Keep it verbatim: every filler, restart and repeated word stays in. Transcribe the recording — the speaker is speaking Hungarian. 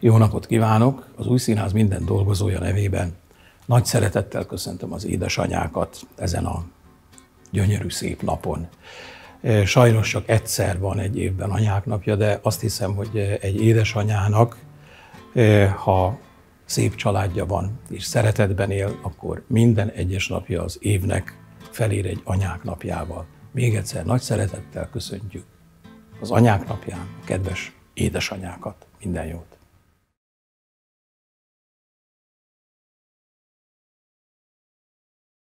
Jó napot kívánok! Az Új Színház minden dolgozója nevében nagy szeretettel köszöntöm az édesanyákat ezen a gyönyörű szép napon. Sajnos csak egyszer van egy évben anyák napja, de azt hiszem, hogy egy édesanyának, ha szép családja van és szeretetben él, akkor minden egyes napja az évnek felér egy anyák napjával. Még egyszer nagy szeretettel köszöntjük az anyák napján a kedves édesanyákat. Minden jót!